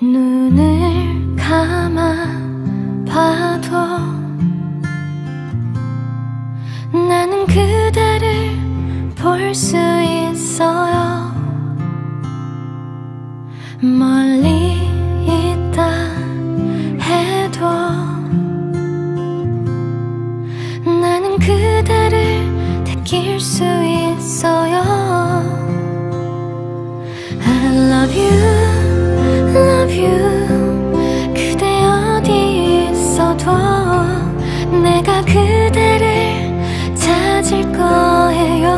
눈을 감아 봐도 나는 그대를 볼 수 있어요. 멀리 있다 해도 나는 그대를 느낄 수 있어요. I love you, love you. 그대 어디 있어도 내가 그대를 찾을 거예요.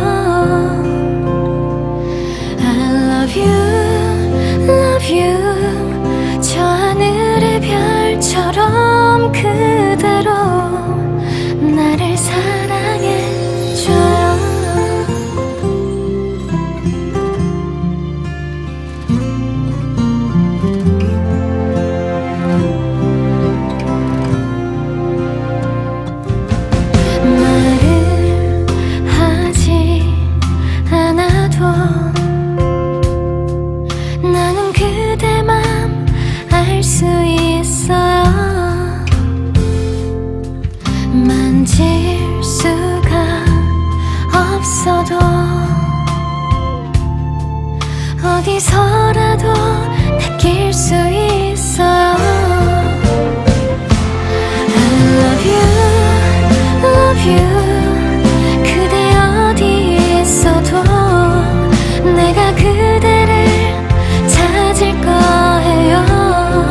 I love you, love you. 저 하늘의 별처럼 그대로 나를 사랑해줘요. 나는 그대 맘 알 수 있어요. 만질 수가 없어도 어디서라도 느낄 수 있어요. I love you, love you. 그대 어디 있어도 내가 그대를 찾을 거예요.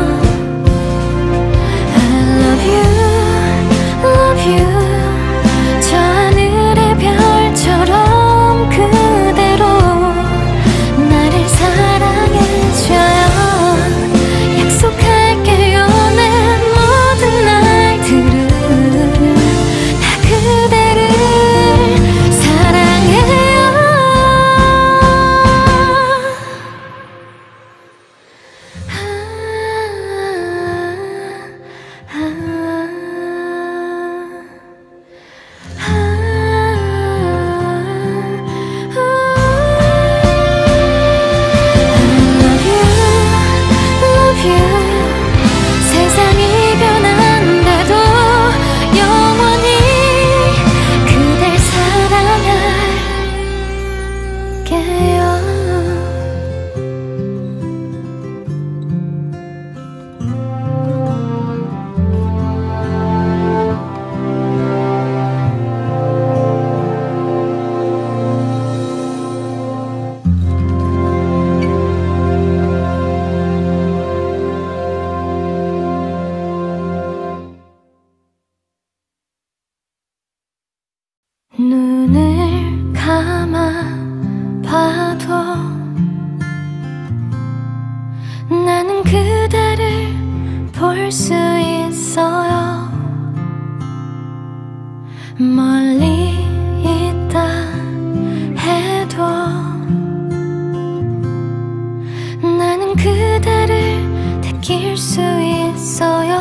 I love you, love you. 저 하늘의 별처럼 그대로 나를 사랑해줘요. 약속할게요. 내 모든 날들은 다 그대를 사랑해요. 세상이 변한데도 영원히 그댈 사랑할게요. 눈을 감아 봐도 나는 그대를 볼 수 있어요. 멀리 있다 해도 나는 그대를 느낄 수 있어요.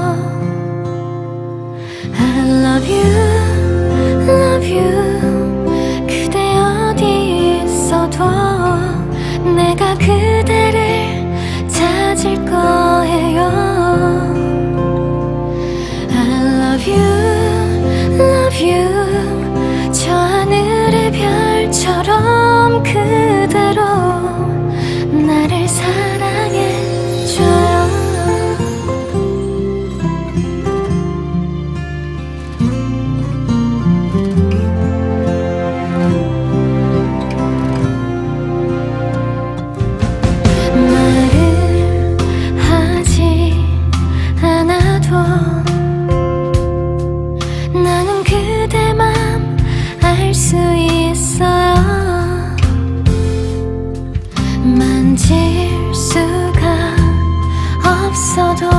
I love you, love you. 그대 어디 있어도 내가 그대를 찾을 거예요. I love you, love you. 저 하늘의 별처럼 그대로 나를 사랑해줘요. 나는 그대 맘 알 수 있어요. 만질 수가 없어도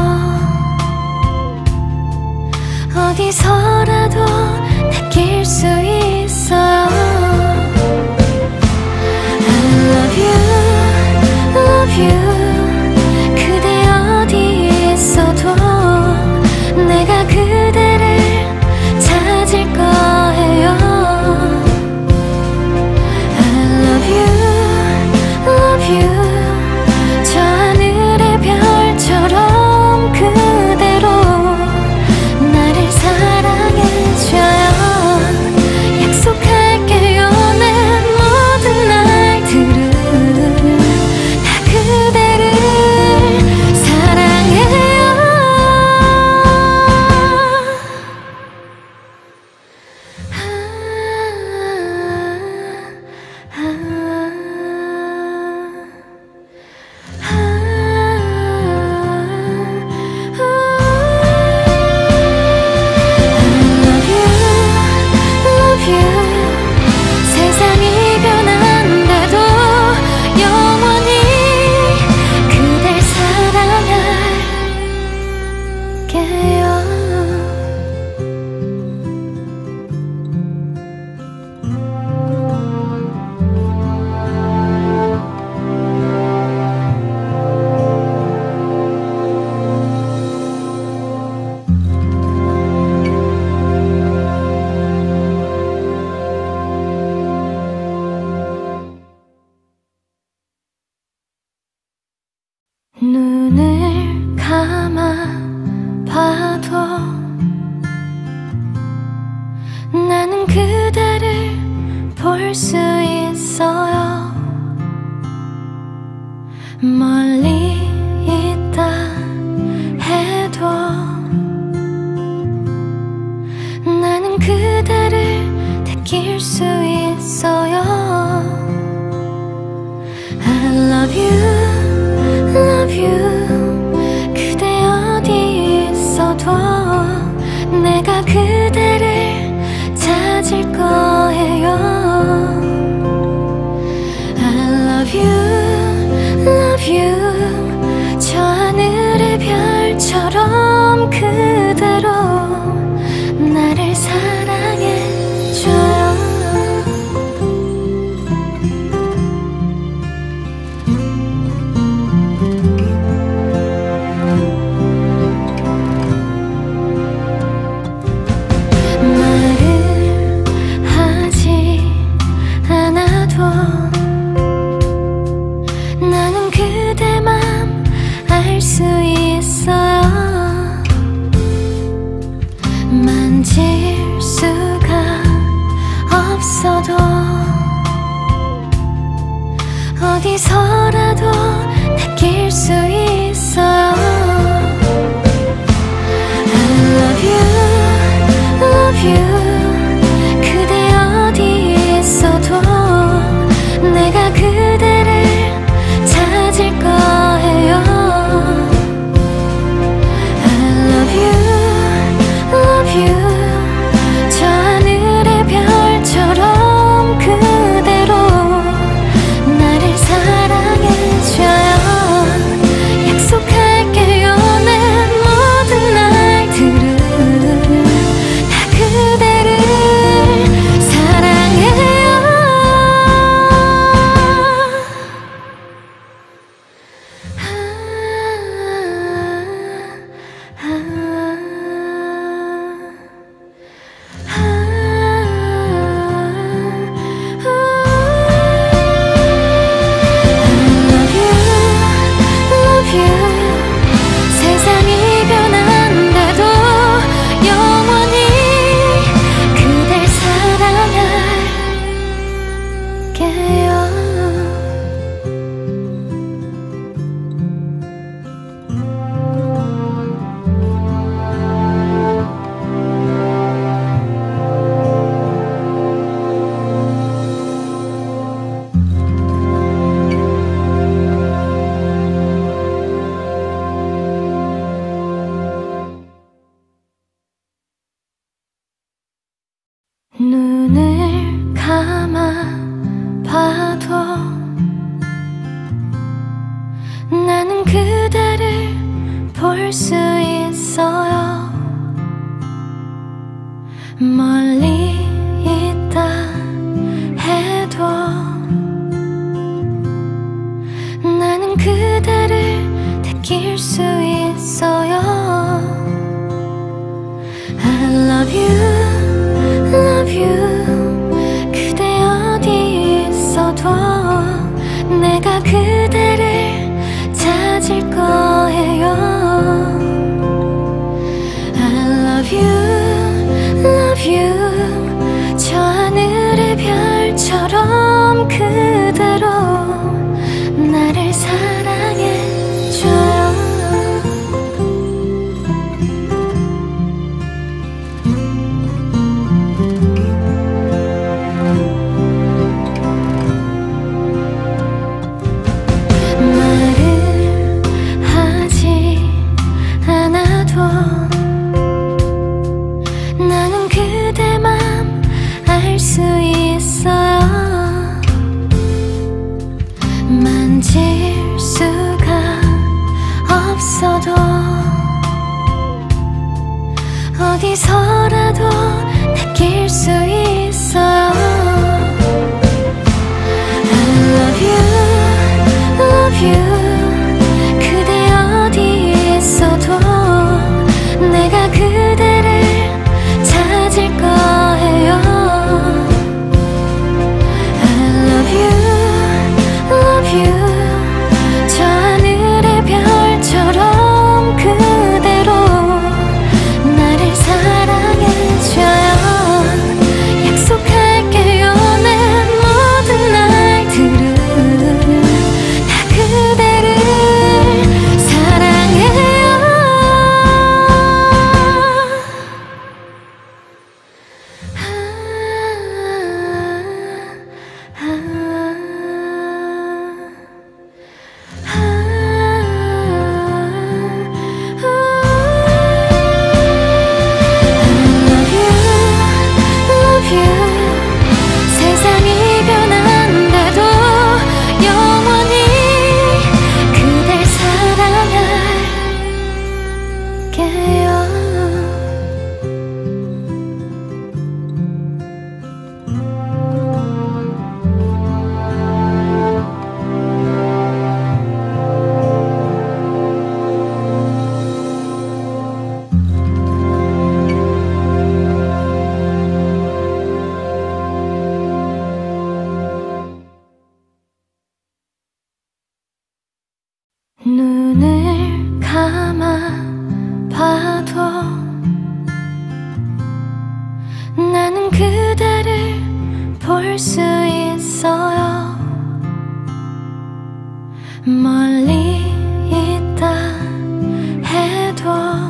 어디서라도 느낄 수 있어요. I love you, love you. 그대 어디 있어도 내가 그대를 찾을 거예요. I love you, love you. 저 하늘의 별 눈을 감아 봐도 나는 그대를 볼 수 있어요. 멀리 있다 해도 나는 그대를 느낄 수 있어요. I love you, love you. 그대 어디 있어도 내가 그대를 찾을 거예요. I love you, love you. 저 하늘의 별처럼 그대로 나를 사랑해줘요. 말을 하지 않아도 나는 그대 맘 알 수 있어요. 만질 수가 없어도 어디서라도 느낄 수 있어요. I love you, love you. 그대 어디 있어도 내가 그대를 찾을 거예요. I love you, love you. 저 하늘의 별처럼 그대로 나를 사랑해줘요. 약속할게요. 내 모든 날들은 다 그대를 사랑해요. 세상이 변한다도 영원히 그댈 사랑할게요. 눈을 감아 봐도 나는 그대를 볼 수 있어요. 멀리 있다 해도 나는 그대를 느낄 수 있어요. I love you, love you. 그대 어디 있어도 내가 그대를 찾을 거예요. I love you, love you. 저 하늘의 별처럼 그대로 나를 사랑해줘요. 나는 그대 맘 알 수 있어요. 만질 수가 없어도 어디서라도 느낄 수 있어요. I love you, love you. 그대 어디 있어도 내가 그대를 찾을 거예요. I love you, love you. 저 하늘의 별 수 있어요. 멀리 있다 해도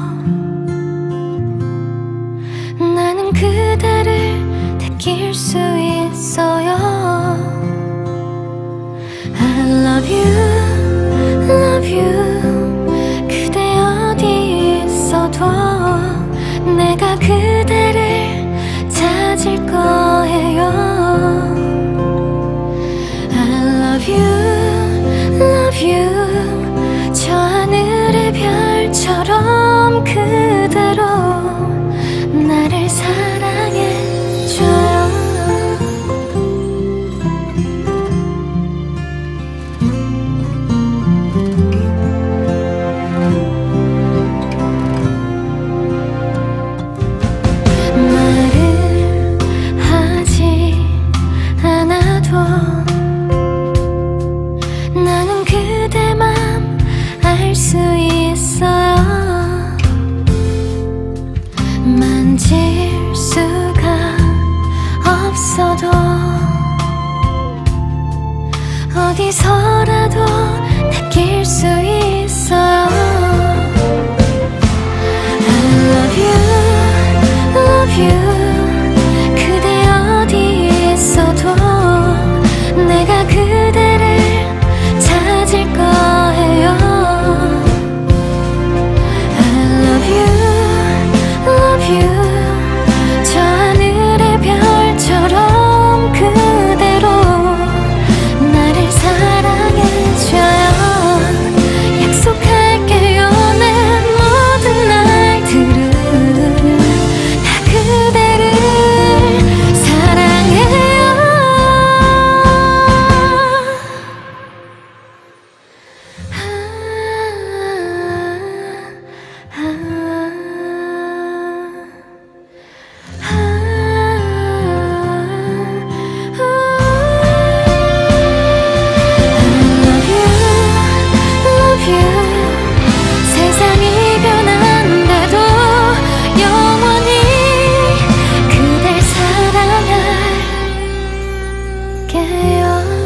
나는 그대를 느낄 수 있어요. I love you, love you. 그대 어디 있어도 내가 그대를 찾을 거예요. I love you, love you. 저 하늘의 별처럼 그대로 나를 사랑해줘요. 나는 그대 맘 알 수 있어요. 만질 수가 없어도 어디서라도 느낄 수 있어요. I love you, love you. 그대 어디 있어도 내가 그대를 찾을 거예요. I love you, love you. 저 하늘의 별처럼 그대로 나를 사랑해줘요. 약속할게요. 내 모든 날들은 다 그대를 사랑해요. 세상이 변한데도 영원히 그댈 사랑할게요.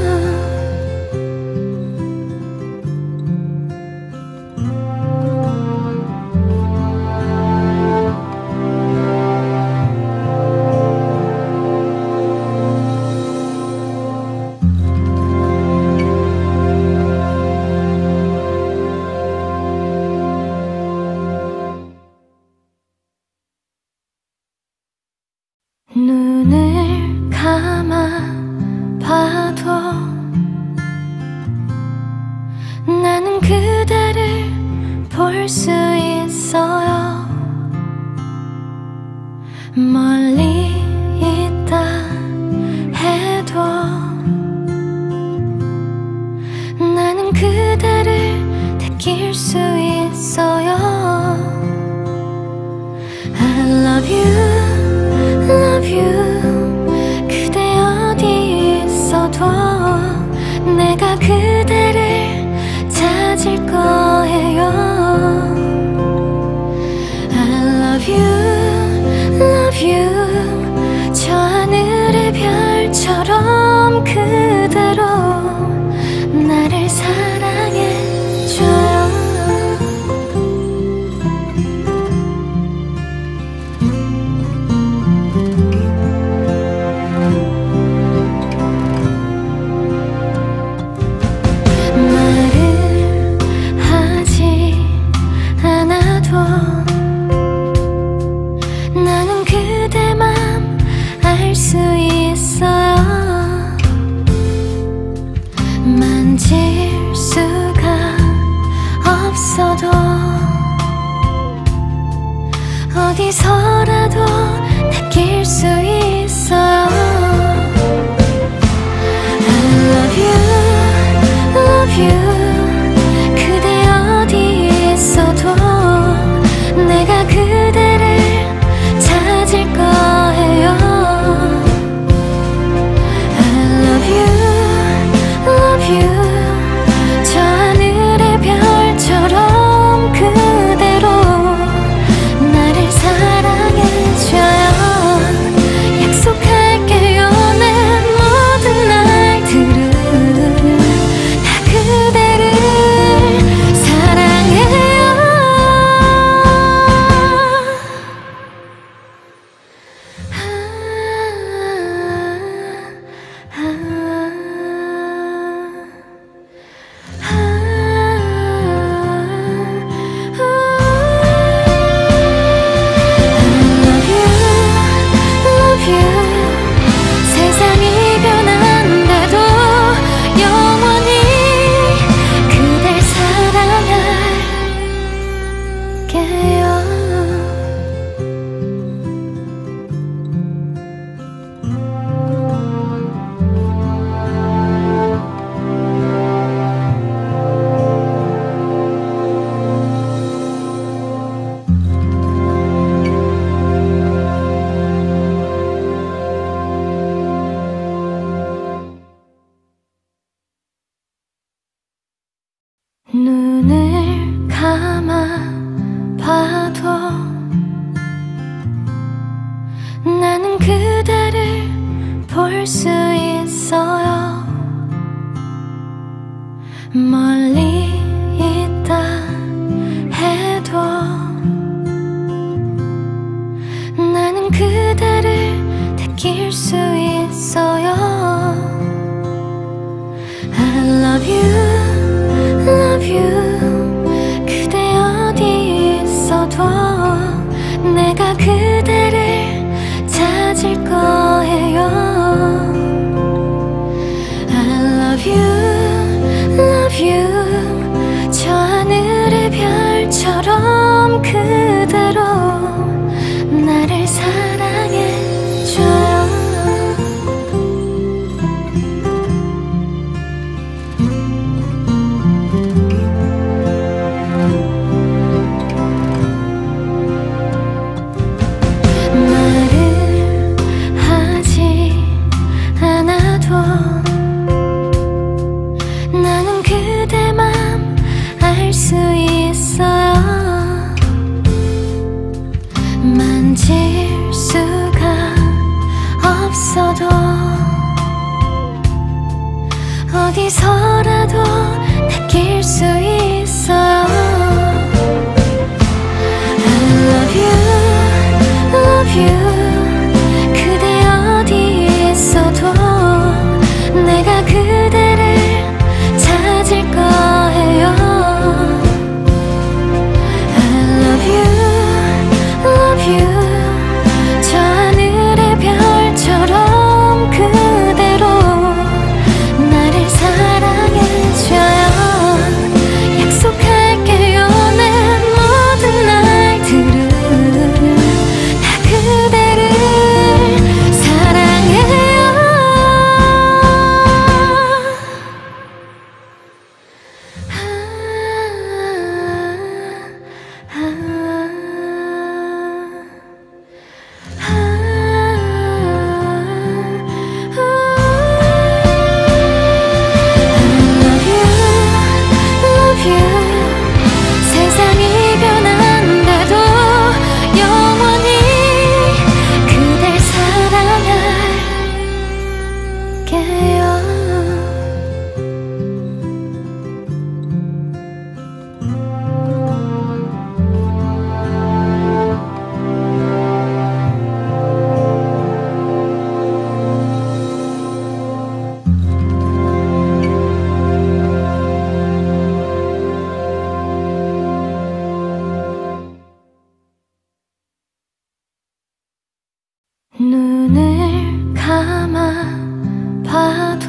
눈을 감아 봐도 나는 그대를 볼 수 있어요. 멀리 있다 해도 나는 그대를 느낄 수 있어요. I love you, love you. 그대 어디 있어도 내가 그대를 찾을 거예요. I love you, love you. 저 하늘의 별처럼 그대로 나를 사랑해줘요. 나는 그대 맘 알 수 있어요. 만질 수가 없어도 어디서라도 느낄 수 있어요. I love you, love you. 그대 어디 있어도 내가 그대를 찾을 거예요. I love you, love you. 저 하늘의 별처럼 그대로 나를 사랑해줘요. 약속할게요. 내 볼 수 있어요. 멀리 있다 해도 나는 그대를 느낄 수 있어요. I love you, love you. 그대 어디 있어도 내가 그대를 찾을 거예요. I love you, love you. 저 하늘의 별처럼 그대로 나를 사랑해줘요. 말을 하지 않아도 나는 그대 맘 알 수 있어요. 만질 수가 없어도 어디서라도 느낄 수 있어요. I love you, love you. 그대 어디 있어도 내가 그대를 찾을 거예요. I love you, love you. 저 하늘의 별처럼 그대로 나를 사랑해줘요. 약속할게요. 내 모든 날들은 다 그대를 사랑해요. 세상이 변한데도 영원히 그댈 사랑할게요. 눈을 감아 봐도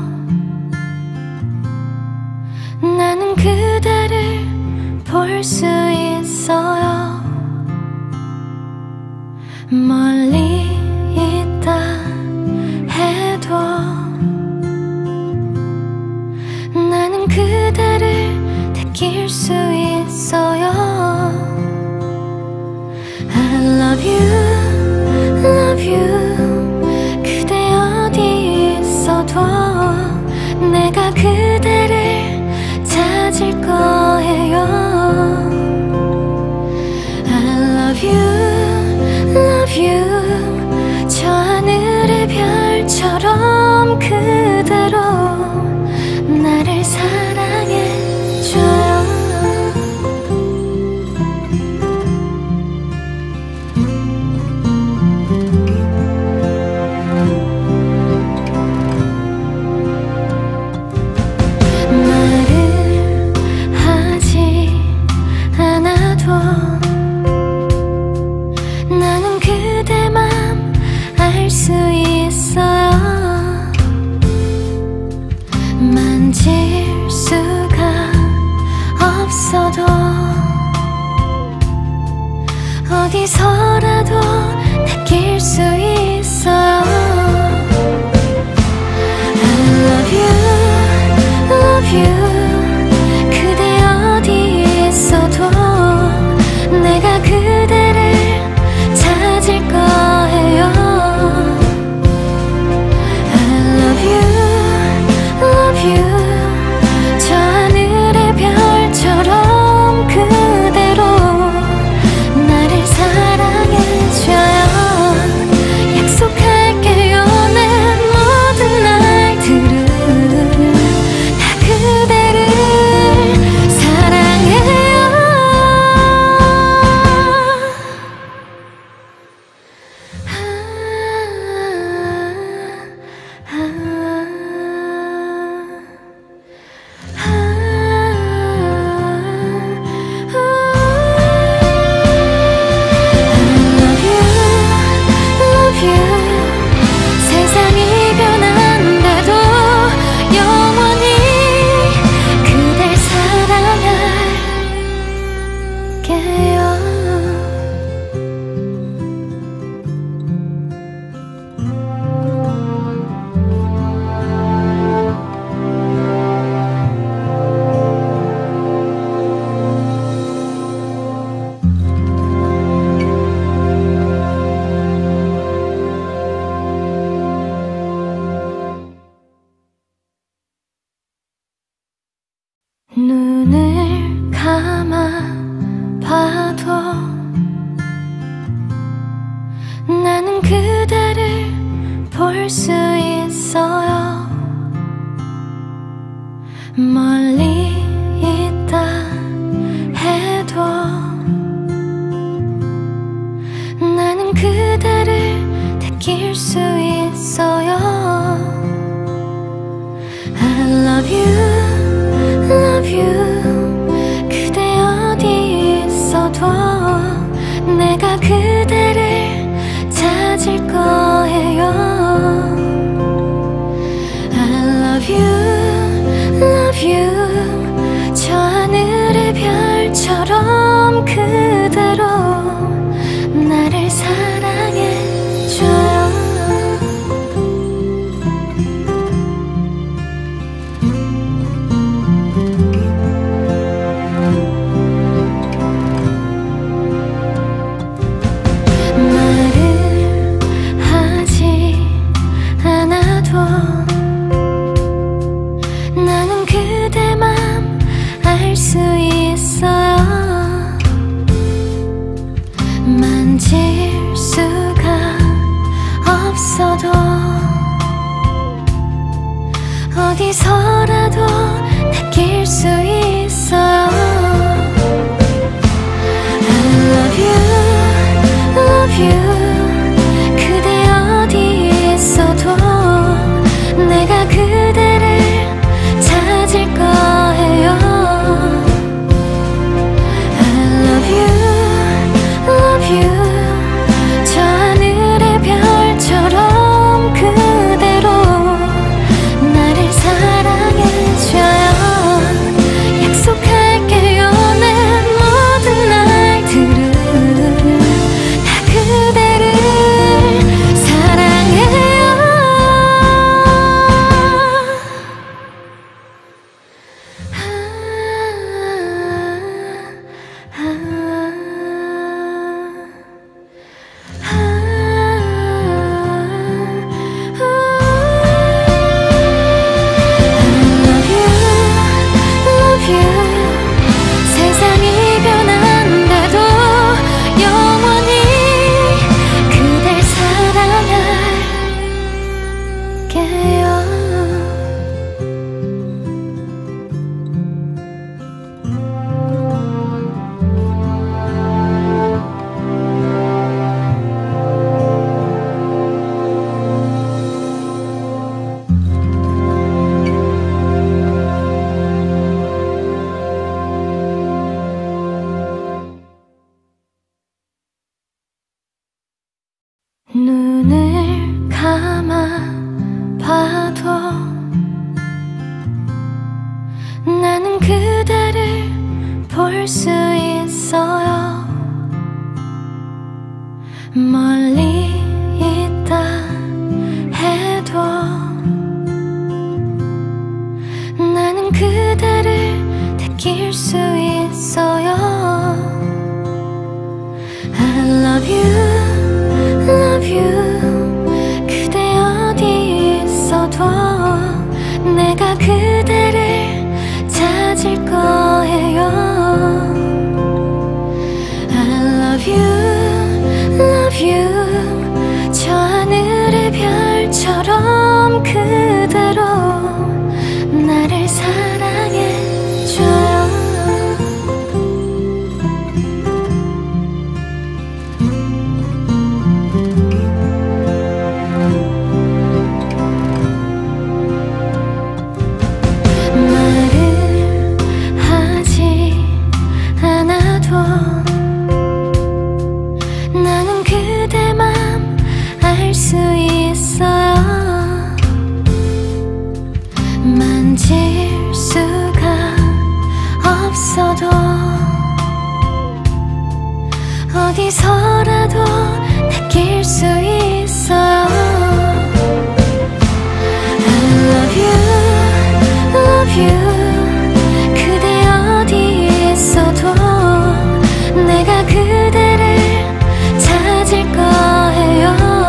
나는 그대를 볼 수 있어요. 멀리 있다 해도 나는 그대를 느낄 수 있어요. I love you, love you. 그대 어디 있어도 내가 그대를 찾을 거예요. I love you, love you. 저 하늘의 별처럼 그대로 나를 사랑해줘요. 나는 그대 맘 알 수 있어요. 만질 수가 없어도 어디서라도 느낄 수 있어요. I love you, love you. 그대 어디 있어도 내가 그대를 찾을 거예요. I love you, love you. 저 하늘의 별처럼 그대로 나를 사랑해줘요. 약속할게요. 내 눈을 감아 봐도 나는 그대를 볼 수 있어요. 멀리 있다 해도 나는 그대를 느낄 수 있어요. I love you Love you 그대 어디 있어도 내가 그대를 찾을 거예요. I love you Love you 저 하늘의 별처럼 그대로 나를 사랑해줘요. 나는 그대 맘 알 수 있어요. 만질 수가 없어도 어디서라도 느낄 수 있어요. I love you, love you 그대 어디 있어도 내가 그대를 찾을 거예요. I love you, love you 저 하늘의 별처럼 그대로 나를 사랑해줘요. 약속할게요 내 모든 날들은 다 그대를 사랑해요. 세상이 변한다도 영원히 그댈 사랑할게요. 눈을 감아 봐도 나는 그대를 볼 수 있어요. 멀리 있다 해도 나는 그대를 느낄 수 있어요. I love you Love you 그대 어디 있어도 내가 그대를 찾을 거예요. I love you Love you 어디서라도 느낄 수 있어요. I love you, love you. 그대 어디 있어도 내가 그대를 찾을 거예요.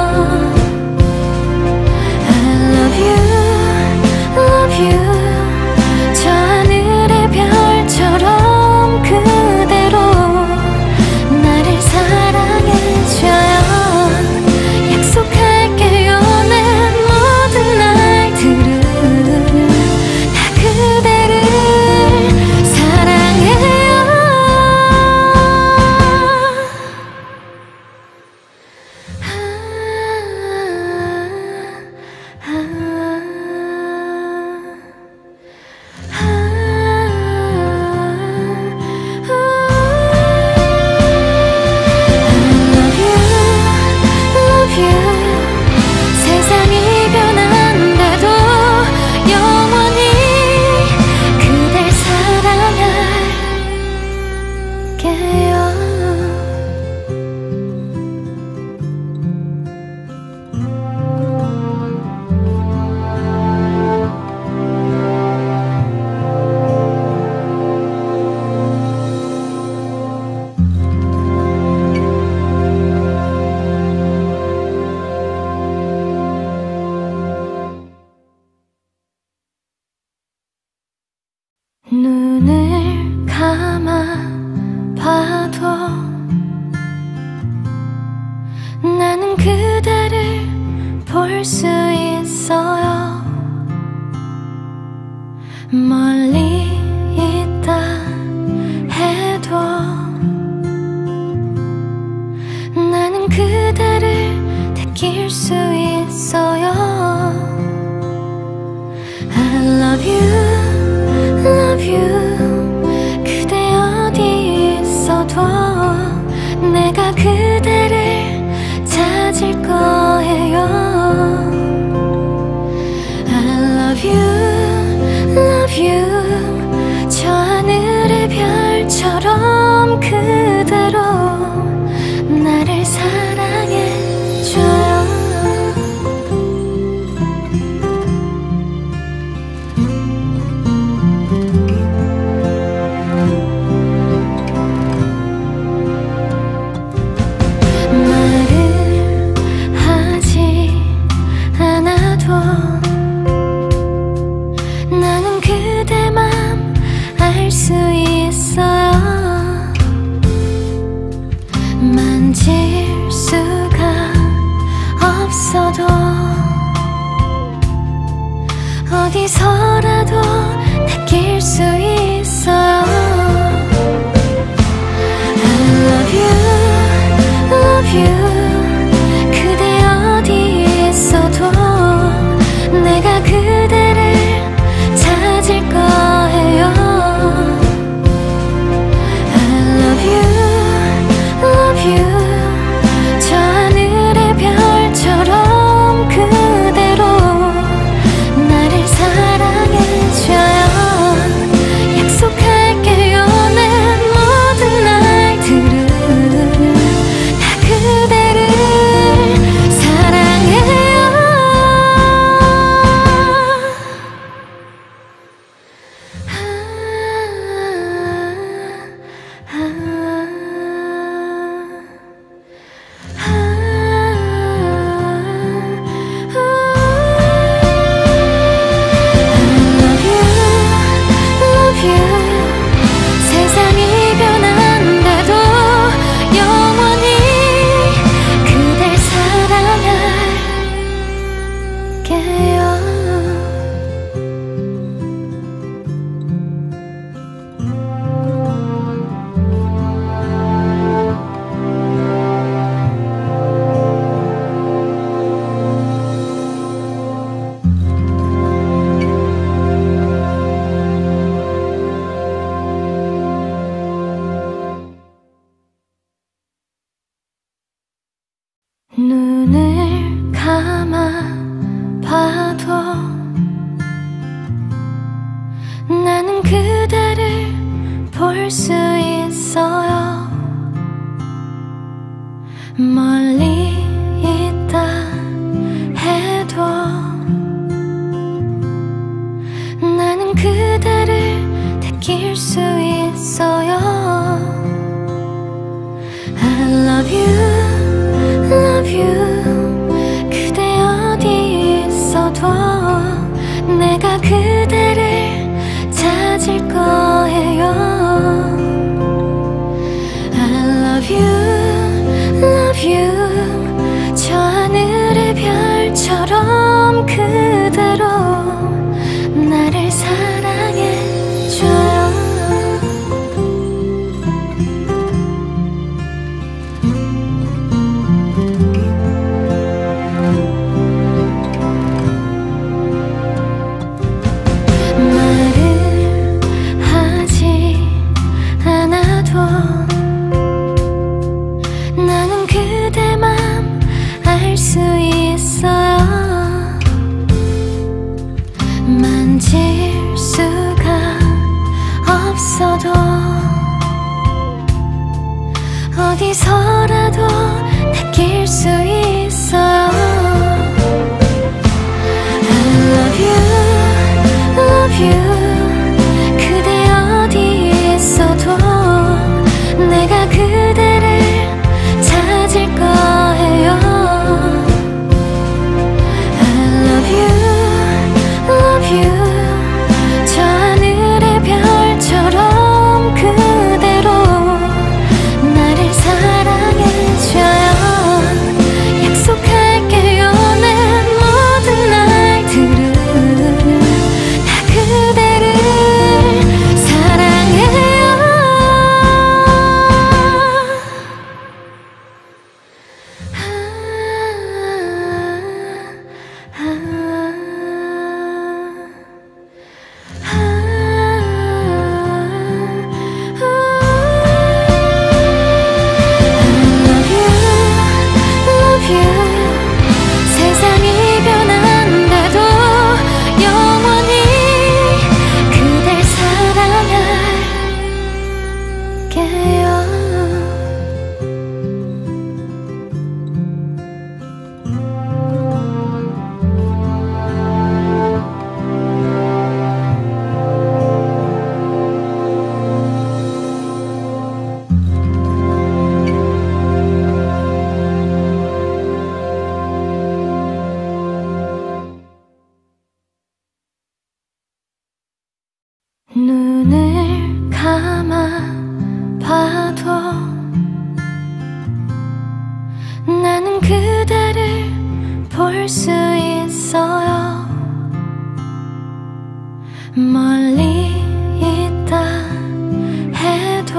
I love you, love you. 저 하늘의 별처럼 그대로 나를 사랑해줘요. 약속할게요. 내 모든 날들은 다 그대를 사랑해요. 세상이 변한데도 영원히 그댈 사랑할게요. 눈을 감아 봐도 나는 그대를 볼 수 있어요. 멀리 있다 해도 나는 그대를 느낄 수 있어요. I love you, love you. 그대 어디 있어도 내가 그대를 찾을 거예요. I love you, love you. 저 하늘의 별처럼 그대로 나를 사랑해줘요. 나는 그대 맘 알 수 있어요. 만질 수가 없어도 어디서라도 느낄 수 있어요. I love you, love you. 그대 어디 있어도 내가 그대를 찾을 거예요. I love you, love you. 저 하늘의 별처럼 그대로 나를 사랑해줘요. 약속할게요. 내 모든 날들은 다 그대 멀리 있다 해도 나는 그대를 느낄 수 있어요. I love you, love you. 그대 어디 있어도 내가 그대를 찾을 거예요. I love you, love you. 저 하늘의 별처럼 그대로 나를 사랑해줘요. 말을 하지 않아도 나는 그대 맘 알 수 있어요. 만질 수가 없어도 어디서라도 느낄 수 있어요. I love you, love you. 그대 어디 있어도 내가 그대를 찾을 거예요. I love you, love you. 저 하늘의 별처럼 그대로 나를 사랑해줘요. 약속할게요. 내 모든 날들은 다 그대를 사랑해요. 세상이 변한다도 영원히 그댈 사랑할게요. 눈을 감아 봐도 나는 그대를 볼 수 있어요. 멀리 있다 해도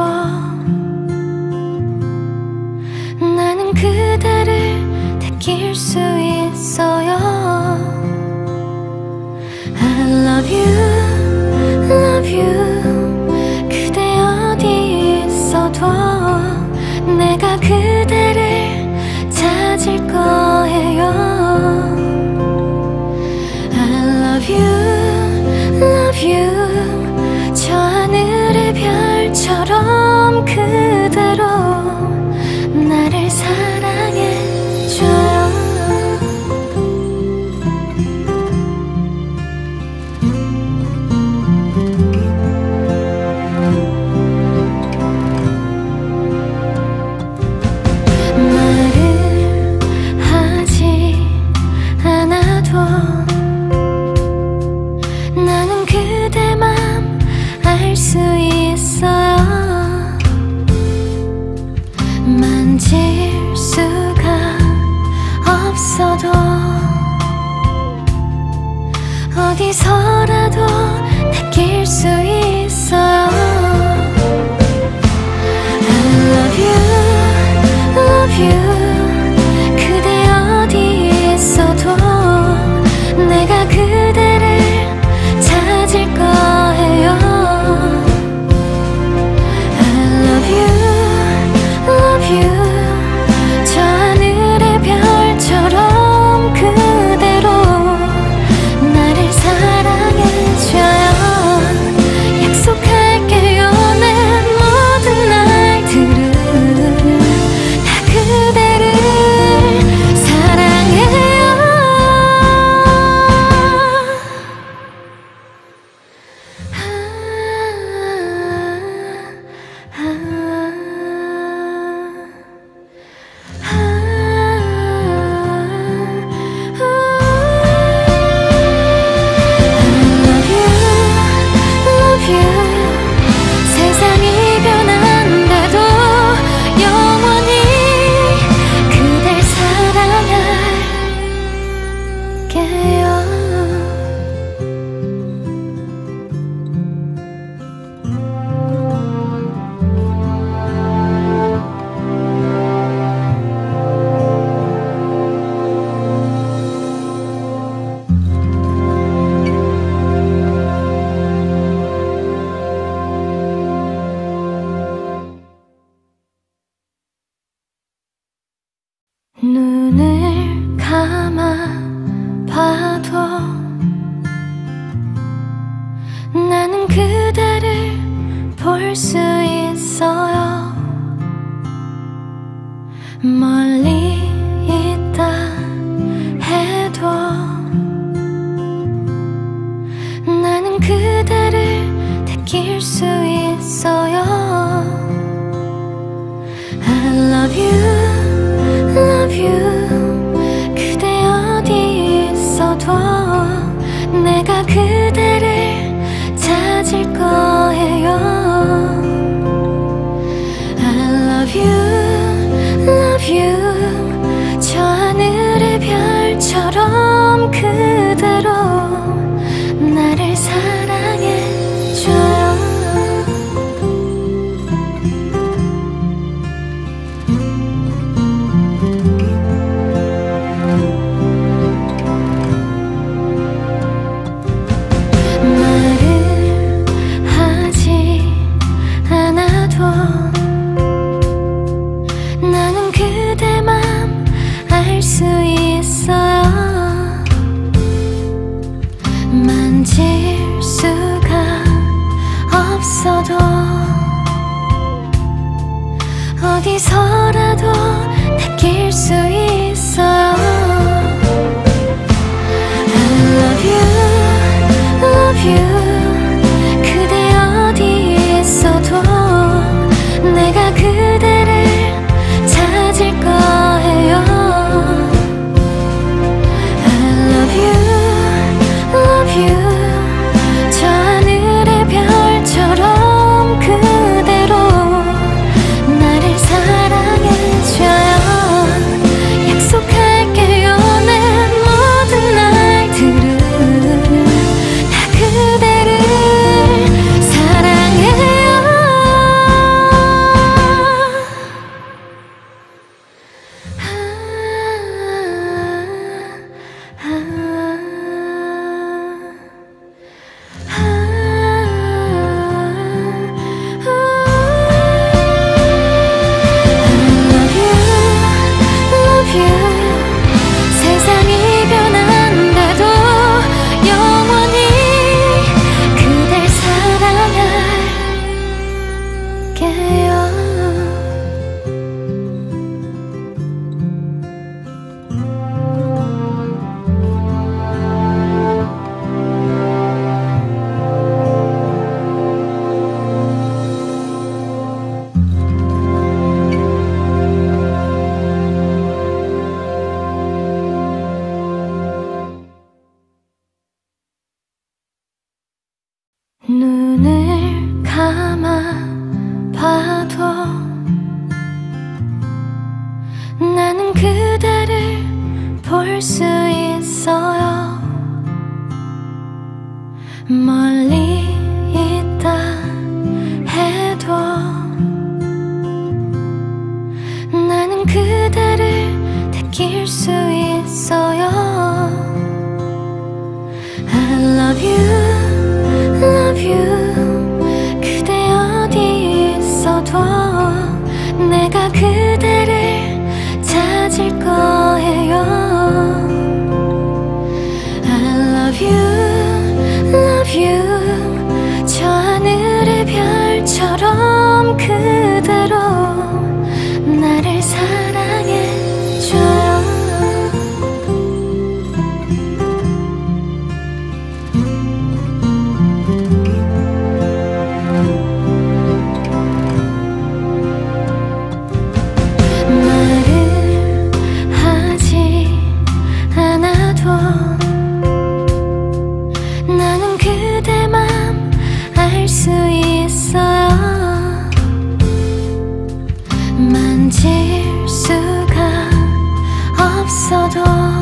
나는 그대를 느낄 수 있어요. I love you, love you. 그대 어디 있어도 내가 그대를 찾을 거예요. I love you, love you. 저 하늘의 별처럼 그대로 나를 사랑해줘요. 말을 하지 않아도 나는 그대 맘 알 수 있어요. 만질 수가 없어도 어디서라도 느낄 수 있어요. I love you, love you. 그대 어디 있어도 내가 그대를 찾을 거예요. I love you, love you. 저 하늘의 별처럼 그대로 나를 사랑해 눈을 감아 봐도 나는 그대를 볼 수 있어요. 멀리 있다 해도 나는 그대를 느낄 수 있어요. I love you, love you. 그대 어디 있어도 내가 그대를 찾을 거예요. I love you, love you. 저 하늘의 별처럼 그대로 나를 사랑해줘요. 나는 그대 맘 알 수 있어요. 만질 수가 없어도 어디서라도 느낄 수 있어요. I love you, love you. 그대 어디 있어도 내가 그대를 찾을 거예요. I love you, love you. 저 하늘의 별처럼 그대로 나를 사랑해줘요. 약속할게요. 내 모든 날들은 다 그대를 사랑해요. 세상이 변한데도 영원히 그댈 사랑할게요. 눈을 감아 봐도 나는 그대를 볼 수 있어요. 멀리 있다 해도 나는 그대를 느낄 수 있어요. I love you, love you. 그대 어디 있어도 내가 그대를 찾을 거예요. I love you, love you. 저 하늘의 별처럼 그대로 나를 사랑해줘요. 나는 그대 맘 알 수 있어요. 만질 수가 없어도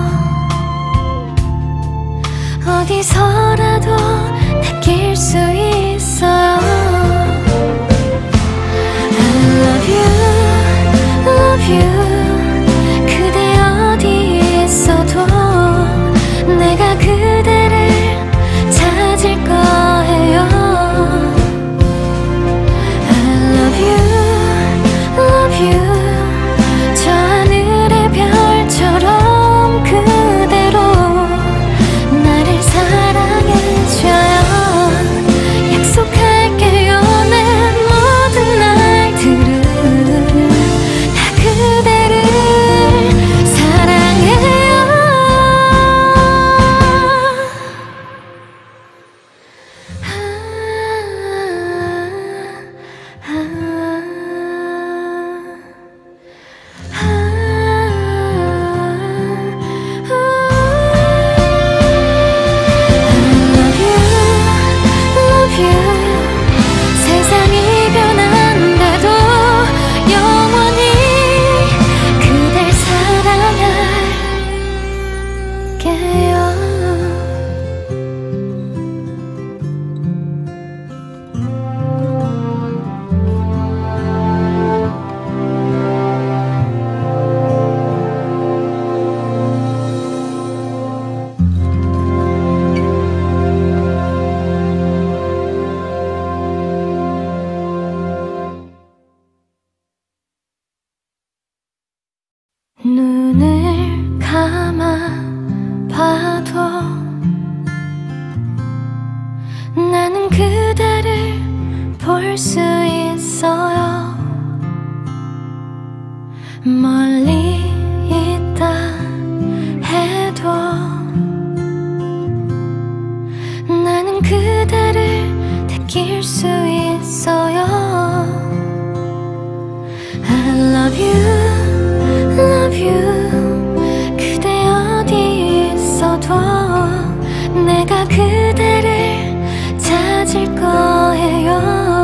어디서라도 느낄 수 있어요. I love you, love you. 그대 어디 있어도 내가 그대를 찾을 거예요. I love you, love you. 저 하늘의 별 눈을 감아 봐도 나는 그대를 볼 수 있어요. 멀리 있다 해도 나는 그대를 느낄 수 있어요. I love you, love you. 그대 어디 있어도 내가 그대를 찾을 거예요.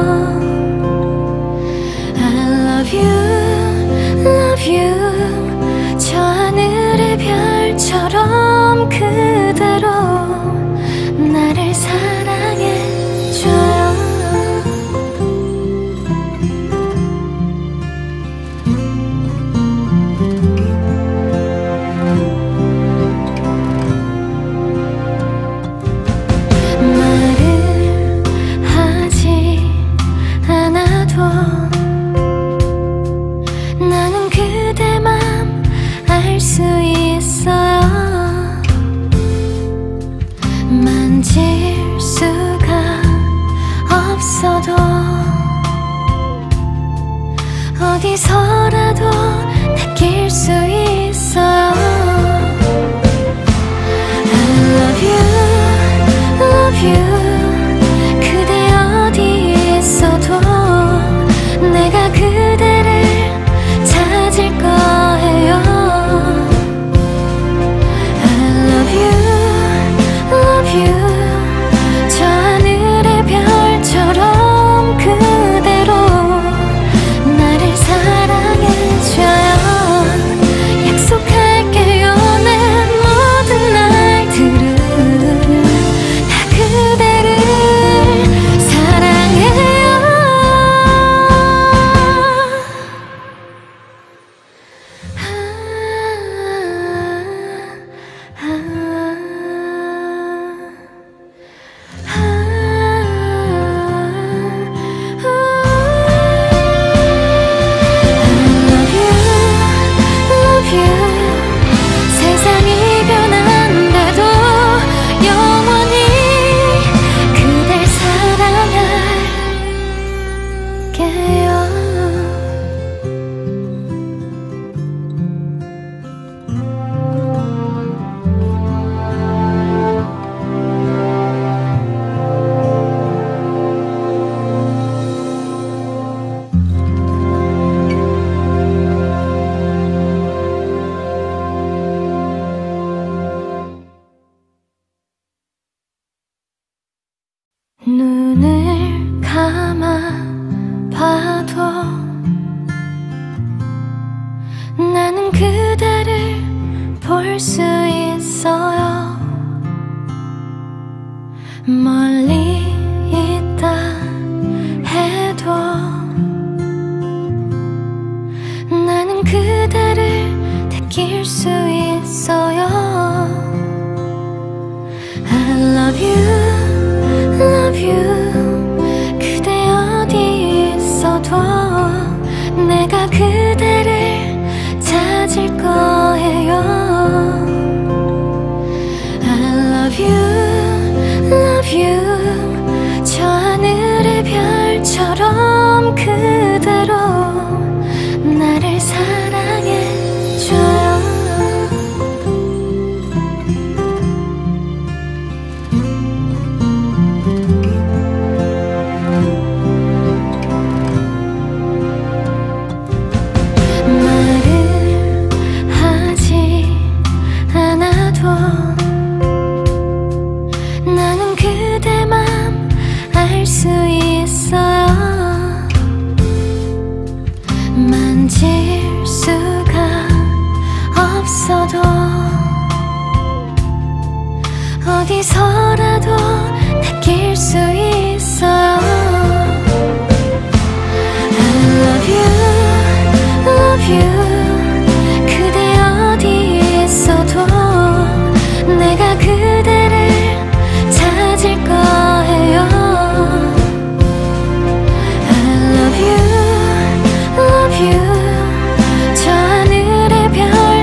I love you, love you. 저 하늘의 별처럼 그대로 나를 사랑해줘요. 말을 하지 않아도 나는 그대 맘 알 수 있어요. 만질 수가 없어도 어디서라도 느낄 수 있어요. I love you, love you. 그대 어디 있어도 내가 그대를 찾을 거예요. I love you, love you. 저 하늘의 별처럼 그대로 나를 사랑해줘요. 약속할게요. 내 모든 날들은 다 그대를 사랑해요. 세상이 변한데도 영원히 그댈 사랑할게요. 눈을 감아 봐도 나는 그대를 볼 수 있어요. 멀리 있다 해도 나는 그대를 느낄 수 있어요. I love you, love you. 그대 어디 있어도 내가 그대를 찾을 거예요. I love you, love you. 저 하늘의 별처럼 그대로 나를 사랑해줘요. 나는 그대 맘 알 수 있어요. 만질 수가 없어도 어디서라도 느낄 수 있어요. I love you, love you. 그대 어디 있어도 내가 그대를 찾을 거예요. I love you, love you. 저 하늘의 별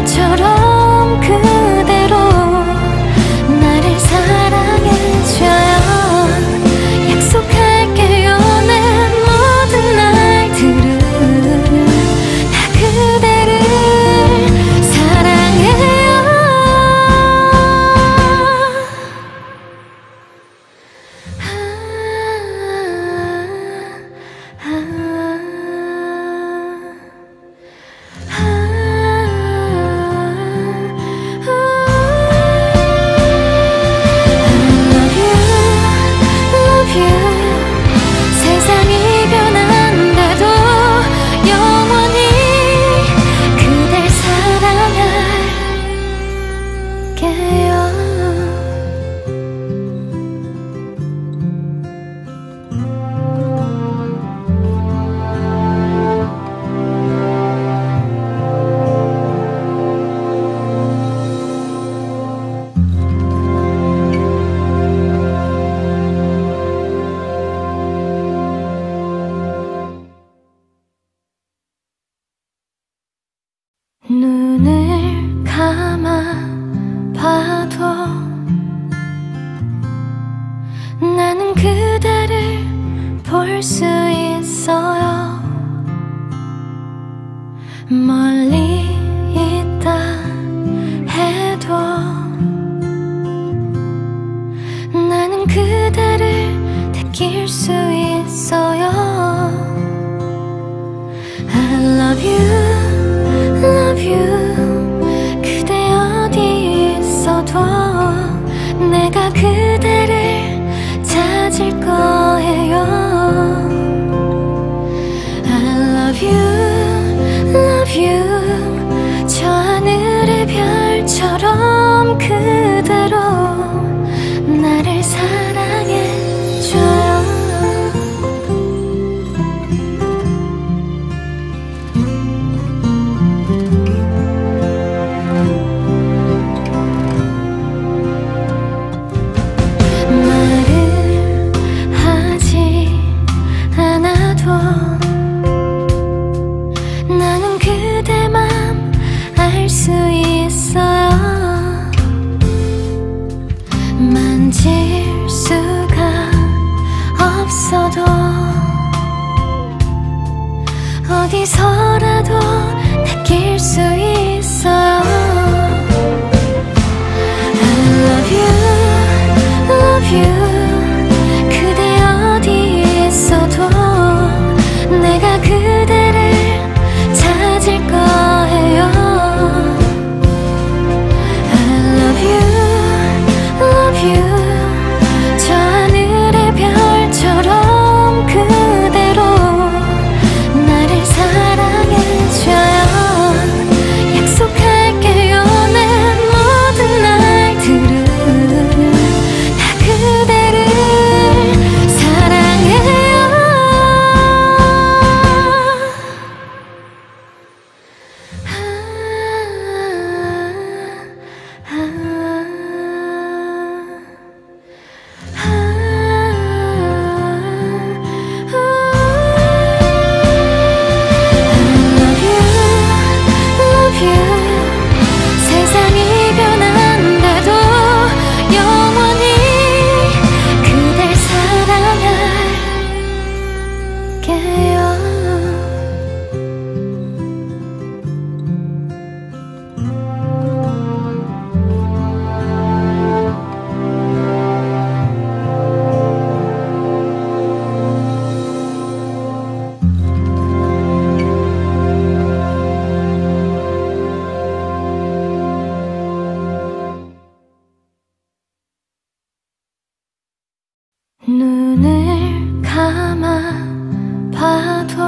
눈을 감아 봐도 나는 그대를 볼 수 있어요. 멀리 있다 해도 나는 그대를 느낄 수 있어요. I love you, love you. 그대 어디 있어도 내가 그대를 찾을 거예요. I love you, love you. 저 하늘의 별처럼 그대로 나를 사랑해줘요. 말을 하지 않아도 나는 그대 맘 알 수 있어요. 만질 수가 없어도 어디서라도 느낄 수 있어요. I love you, love you. 그대 어디 있어도 내가 그대를 찾을 거예요. I love you, love you. 저 하늘의 별처럼 그대로 나를 사랑해줘요. 약속할게요. 내 모든 날들은 다 그대를 사랑해요. 세상이 변한다도 영원히 그댈 사랑할게요. 눈을 감아 봐도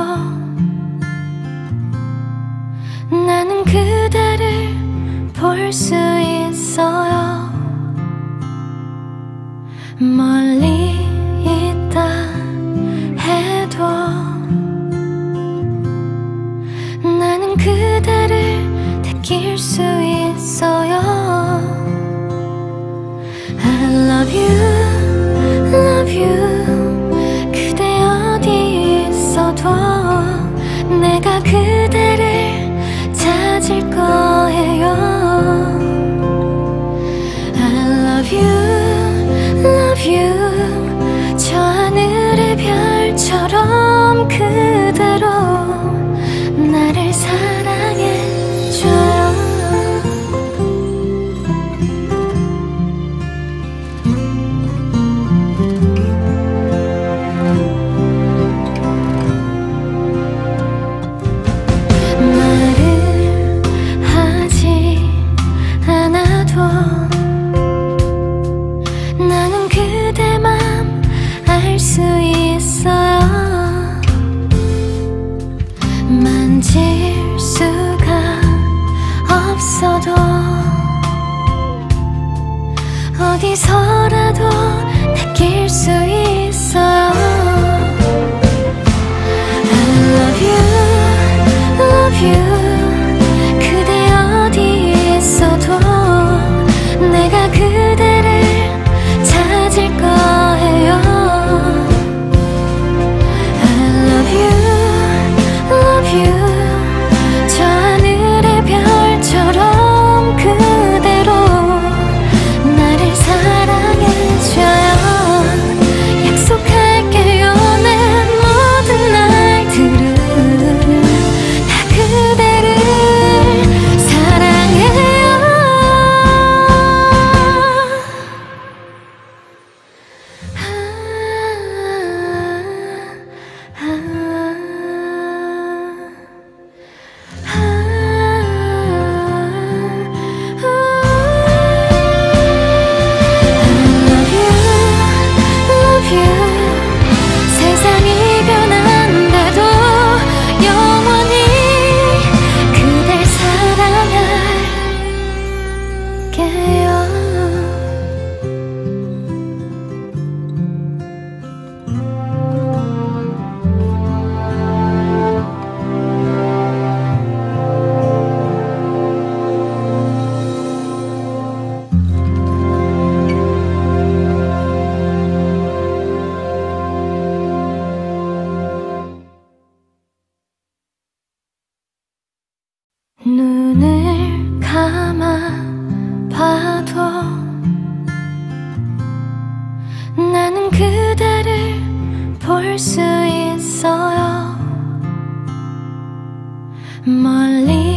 나는 그대를 볼 수 있어요. 멀리 있다 해도 나는 그대를 느낄 수 있어요. I love you, love you. 그대 어디 있어도 내가 그대를 찾을 거예요. I love you, love you. 저 하늘의 별처럼 그대로 나를 사랑해줘요. 말을 하지 않아도 나는 그대 맘 알 수 있어요. 만질 수가 없어도 어디서라도 느낄 수 있어요. I love you, love you. 그대 어디 있어도 내가 그대를 찾을 거예요. I love you, love you. 저 하늘의 별 눈을 감아 봐도 나는 그대를 볼 수 있어요. 멀리